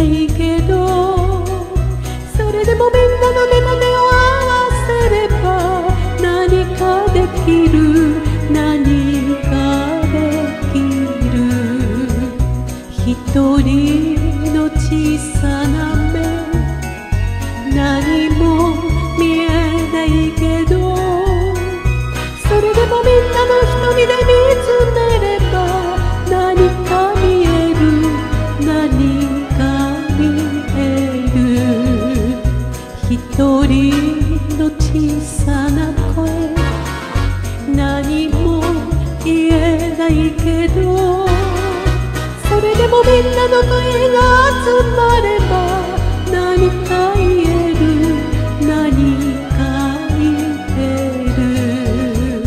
ないけど、それでもみんなの目と手を合わせれば何かできる、何かできる。一人の小さな目、何も見えないけど、それでもみんなの瞳で見つめれば何か見える、何か見える。一人の小さな声、何も言えないけど、それでもみんなの声が集まれば何か言える、何か言える。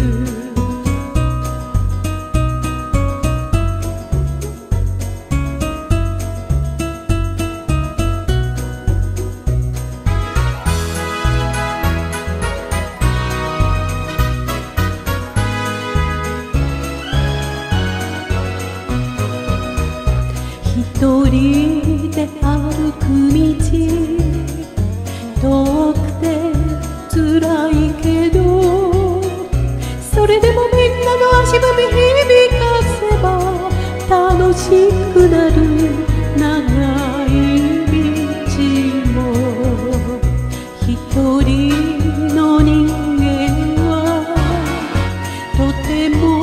一人で歩く道、遠くて辛いけど、それでもみんなの足踏み響かせば楽しくなる。長い道も一人の人間はとても